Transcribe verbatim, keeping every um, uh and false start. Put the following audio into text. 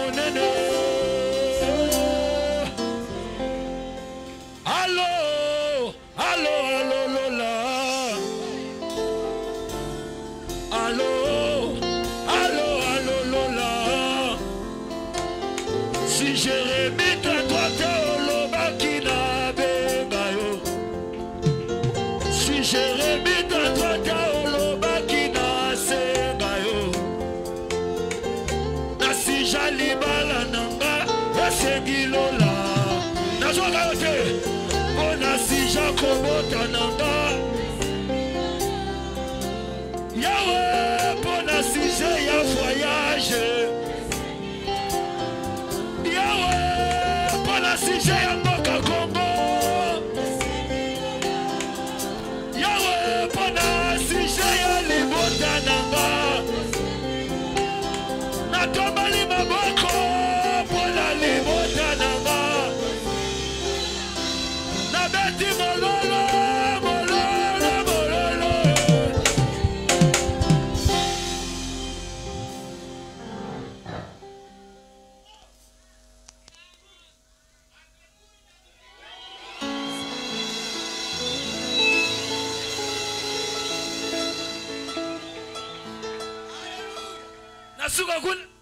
monene. Allo, allo, allo, lola. Allo, allo, allo, lola. Si Jérémie te droite au lobakina bengayo. Si Jérémie te droite au lobakina sengayo. Nasi jalibala nanga esengilola. Nazoka yote. Nasi jakobota nanga. Yahweh pour nasi ya voyage. Yahweh pour nasi ya mboka Congo. Yahweh pour nasi ya libota nanga. Natobali maboko pour la libota nanga. Nabeti mololo, mololo, mololo. Nasuka kun